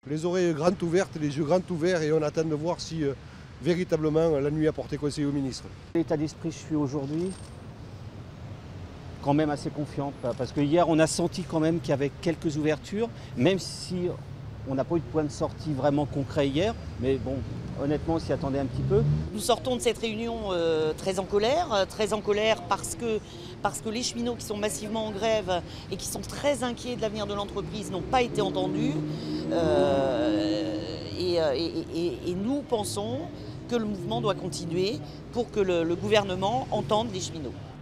Les oreilles grandes ouvertes, les yeux grands ouverts et on attend de voir si véritablement la nuit a porté conseil au ministre. L'état d'esprit je suis aujourd'hui quand même assez confiant parce que hier on a senti quand même qu'il y avait quelques ouvertures, même si on n'a pas eu de point de sortie vraiment concret hier, mais bon, honnêtement on s'y attendait un petit peu. Nous sortons de cette réunion très en colère parce que les cheminots qui sont massivement en grève et qui sont très inquiets de l'avenir de l'entreprise n'ont pas été entendus. Et nous pensons que le mouvement doit continuer pour que le gouvernement entende les cheminots.